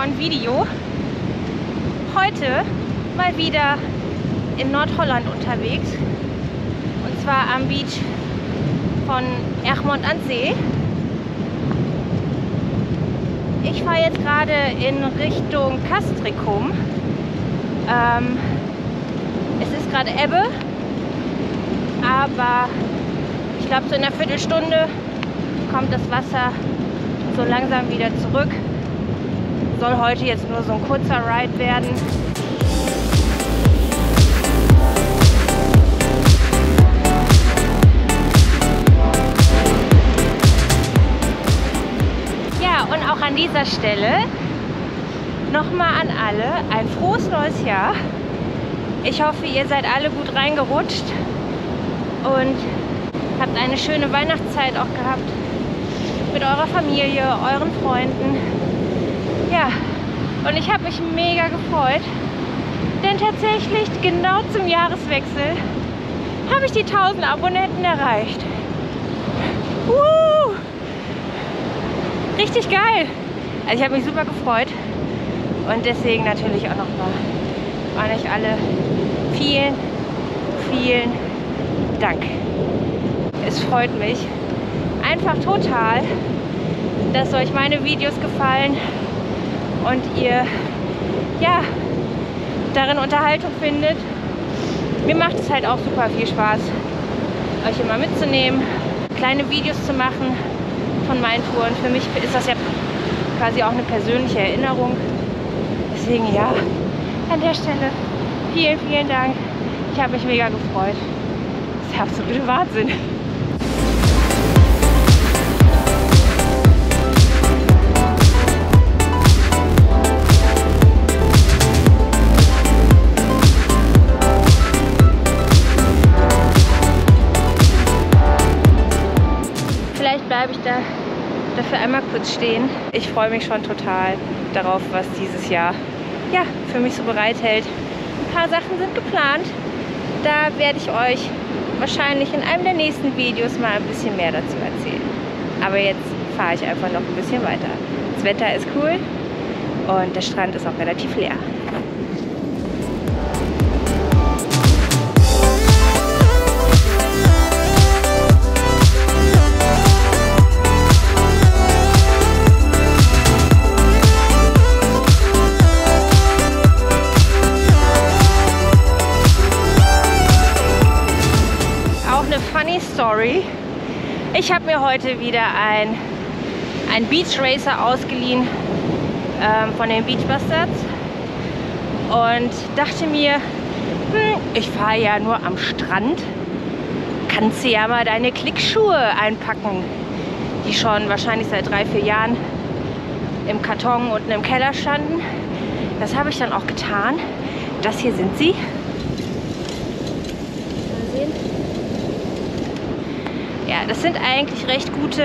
neuen Video. Heute mal wieder in Nordholland unterwegs. Und zwar am Beach von Egmond aan Zee. Ich fahre jetzt gerade in Richtung Castricum. Es ist gerade Ebbe, aber ich glaube, so in einer Viertelstunde kommt das Wasser so langsam wieder zurück. Soll heute jetzt nur so ein kurzer Ride werden. Ja, und auch an dieser Stelle nochmal an alle ein frohes neues Jahr. Ich hoffe, ihr seid alle gut reingerutscht und habt eine schöne Weihnachtszeit auch gehabt mit eurer Familie, euren Freunden. Ja, und ich habe mich mega gefreut, denn tatsächlich genau zum Jahreswechsel habe ich die 1000 Abonnenten erreicht. Richtig geil! Also ich habe mich super gefreut und deswegen natürlich auch nochmal an euch alle vielen, vielen Dank. Es freut mich einfach total, dass euch meine Videos gefallen und ihr ja darin Unterhaltung findet. Mir macht es halt auch super viel Spaß, euch immer mitzunehmen, kleine Videos zu machen von meinen Touren. Für mich ist das ja quasi auch eine persönliche Erinnerung. Deswegen ja, an der Stelle vielen, vielen Dank. Ich habe mich mega gefreut. Das ist der absolute Wahnsinn. Vielleicht bleibe ich dafür einmal kurz stehen. Ich freue mich schon total darauf, was dieses Jahr ja, für mich so bereithält. Ein paar Sachen sind geplant. Da werde ich euch wahrscheinlich in einem der nächsten Videos mal ein bisschen mehr dazu erzählen. Aber jetzt fahre ich einfach noch ein bisschen weiter. Das Wetter ist cool und der Strand ist auch relativ leer. Funny Story. Ich habe mir heute wieder ein Beach Racer ausgeliehen von den Beach Bastards und dachte mir, ich fahre ja nur am Strand, kannst du ja mal deine Klickschuhe einpacken, die schon wahrscheinlich seit 3-4 Jahren im Karton unten im Keller standen. Das habe ich dann auch getan. Das hier sind sie. Ja, das sind eigentlich recht gute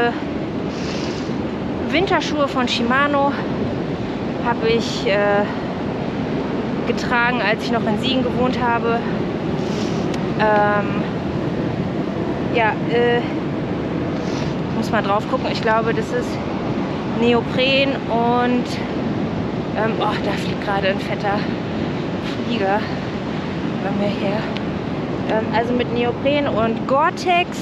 Winterschuhe von Shimano. Habe ich getragen, als ich noch in Siegen gewohnt habe. Ja, muss mal drauf gucken. Ich glaube, das ist Neopren und oh, da fliegt gerade ein fetter Flieger bei mir her. Also mit Neopren und Gore-Tex.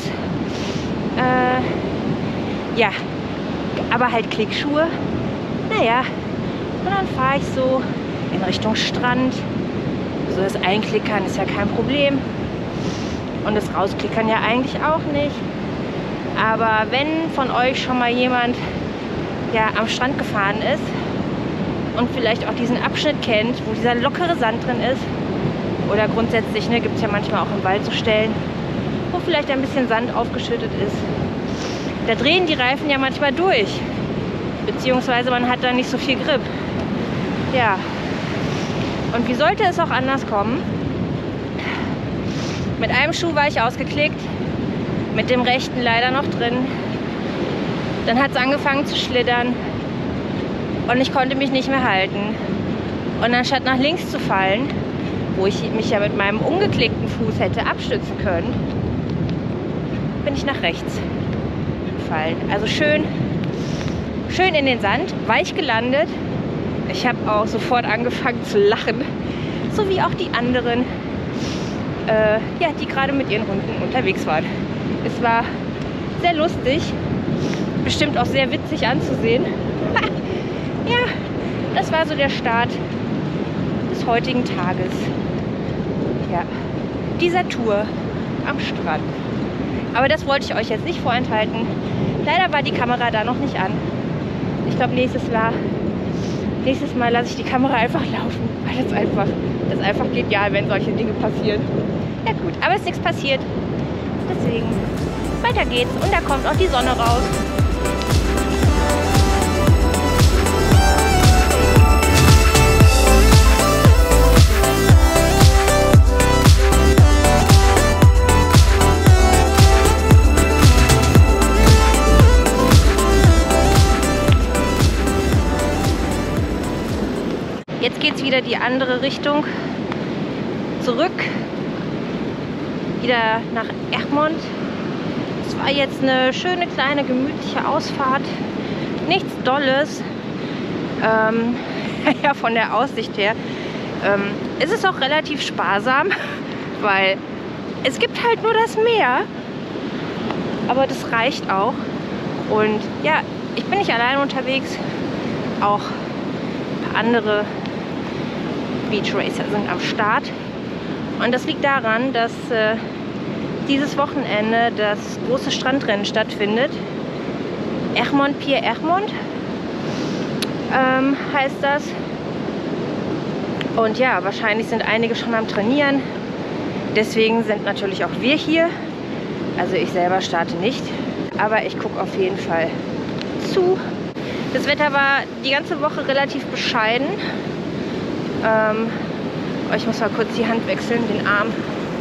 Ja, aber halt Klickschuhe. Naja, und dann fahre ich so in Richtung Strand. So das Einklickern ist ja kein Problem. Und das Rausklickern ja eigentlich auch nicht. Aber wenn von euch schon mal jemand ja, am Strand gefahren ist und vielleicht auch diesen Abschnitt kennt, wo dieser lockere Sand drin ist, oder grundsätzlich gibt es ja manchmal auch im Wald so Stellen, wo vielleicht ein bisschen Sand aufgeschüttet ist. Da drehen die Reifen ja manchmal durch. Beziehungsweise man hat da nicht so viel Grip. Ja. Und wie sollte es auch anders kommen? Mit einem Schuh war ich ausgeklickt, mit dem rechten leider noch drin. Dann hat es angefangen zu schlittern und ich konnte mich nicht mehr halten. Und anstatt nach links zu fallen, wo ich mich ja mit meinem umgeklickten Fuß hätte abstützen können, bin ich nach rechts gefallen. Also schön in den Sand, weich gelandet Ich habe auch sofort angefangen zu lachen, so wie auch die anderen, ja, die gerade mit ihren Hunden unterwegs waren. Es war sehr lustig, bestimmt auch sehr witzig anzusehen. Ja, das war so der Start des heutigen Tages. Ja, dieser Tour am Strand. Aber das wollte ich euch jetzt nicht vorenthalten. Leider war die Kamera da noch nicht an. Ich glaube, nächstes Mal lasse ich die Kamera einfach laufen, weil das einfach genial, wenn solche Dinge passieren. Ja gut, aber es ist nichts passiert. Deswegen, weiter geht's. Und da kommt auch die Sonne raus. Jetzt geht es wieder die andere Richtung zurück, wieder nach Egmond. Es war jetzt eine schöne, kleine, gemütliche Ausfahrt. Nichts Dolles. Ja, von der Aussicht her. Es ist auch relativ sparsam, weil es gibt halt nur das Meer. Aber das reicht auch. Und ja, ich bin nicht allein unterwegs. Auch ein paar andere Beach Racer sind am Start. Und das liegt daran, dass dieses Wochenende das große Strandrennen stattfindet. Egmond Pier Egmond heißt das. Und ja, wahrscheinlich sind einige schon am Trainieren. Deswegen sind natürlich auch wir hier. Also ich selber starte nicht. Aber ich gucke auf jeden Fall zu. Das Wetter war die ganze Woche relativ bescheiden. Ich muss mal kurz die Hand wechseln, den Arm.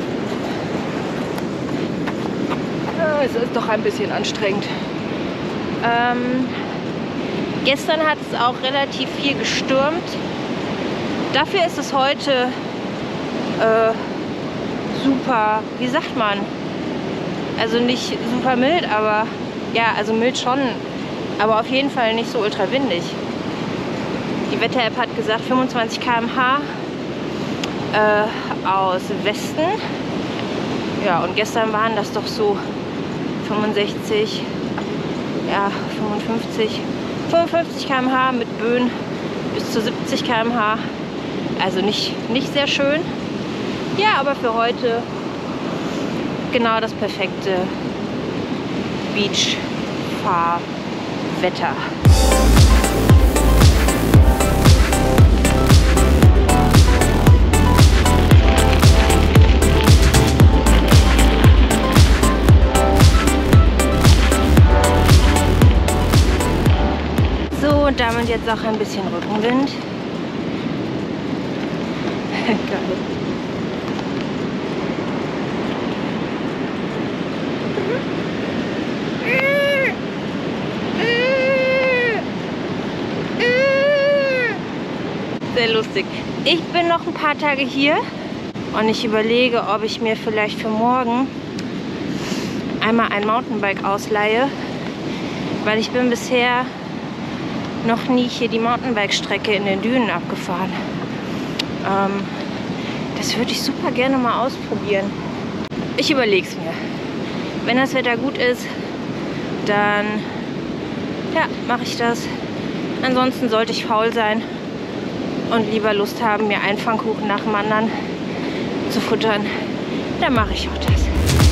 Es ist doch ein bisschen anstrengend. Gestern hat es auch relativ viel gestürmt. Dafür ist es heute super, wie sagt man? Also nicht super mild, aber ja, also mild schon, aber auf jeden Fall nicht so ultra windig. Die Wetter-App hat gesagt 25 km/h aus Westen. Ja, und gestern waren das doch so 65, ja, 55 km/h mit Böen bis zu 70 km/h. Also nicht sehr schön. Ja, aber für heute genau das perfekte Beach-Fahrwetter. So, und damit jetzt auch ein bisschen Rückenwind. Geil. Sehr lustig. Ich bin noch ein paar Tage hier und ich überlege, ob ich mir vielleicht für morgen einmal ein Mountainbike ausleihe, weil ich bin bisher noch nie hier die Mountainbike-Strecke in den Dünen abgefahren. Das würde ich super gerne mal ausprobieren. Ich überlege es mir. Wenn das Wetter gut ist, dann ja, mache ich das. Ansonsten sollte ich faul sein und lieber Lust haben, mir einen Pfannkuchen nach dem anderen zu futtern, dann mache ich auch das.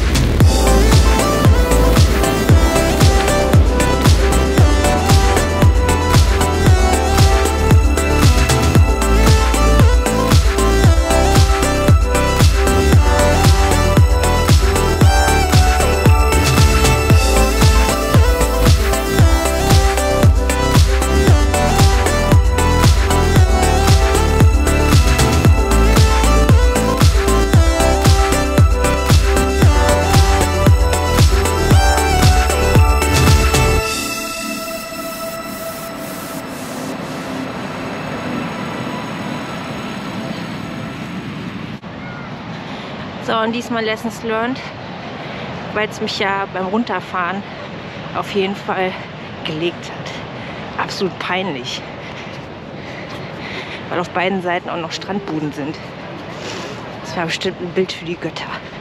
So, und diesmal Lessons learned, weil es mich ja beim Runterfahren auf jeden Fall gelegt hat. Absolut peinlich. weil auf beiden Seiten auch noch Strandbuden sind. Das war bestimmt ein Bild für die Götter.